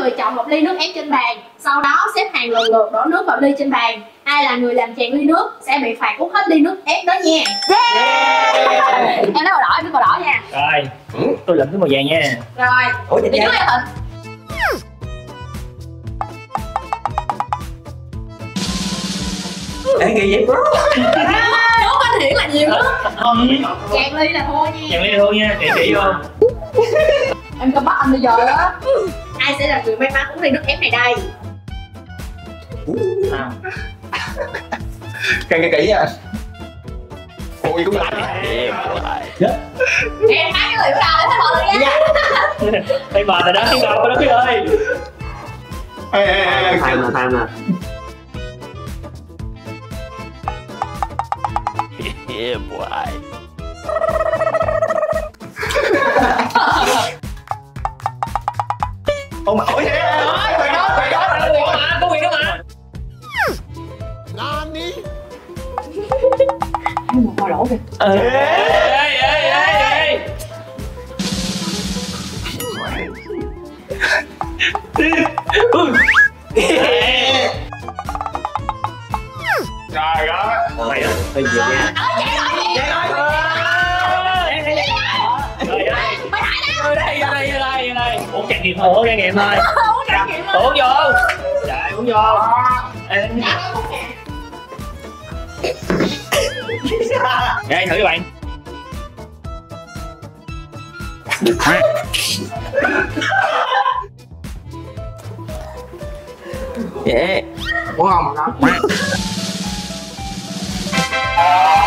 người chọn một ly nước ép trên bàn, sau đó xếp hàng lần lượt đổ nước vào ly trên bàn. Ai là người làm tràn ly nước sẽ bị phạt uống hết ly nước ép đó nha. Em nói màu đỏ, em nói màu đỏ nha. Rồi, tôi lượm cái màu vàng nha. Rồi, Ủa đi trước em Thịnh. Ê kỳ vậy bro. Nước anh Hiển là nhiều nước. Tràn ly là thôi nha. Chàng ly thôi nha, kỹ vô. Em có bắt anh bây giờ đó. Ai sẽ là người may mắn uống ly nước ép này đây? Càng kỹ nha. Ôi cũng lạnh. Em bán cái liệu nào để thấy bò rồi nha. Thấy bà rồi đó, thấy bà đó Phi ơi. Ê tham nè. Yeah, boy. Ôi mà ôi vậy. Có quyền đó mà. Nani? Em một màu đỏ kìa. Ê. Trời ơi. Mày ơi, hơi nhiều nha. Đây. Uống trải nghiệm thôi, uống trải nghiệm thôi. Uống vô. Trời, uống vô. Đây, thử các bạn. Yeah. Đúng không?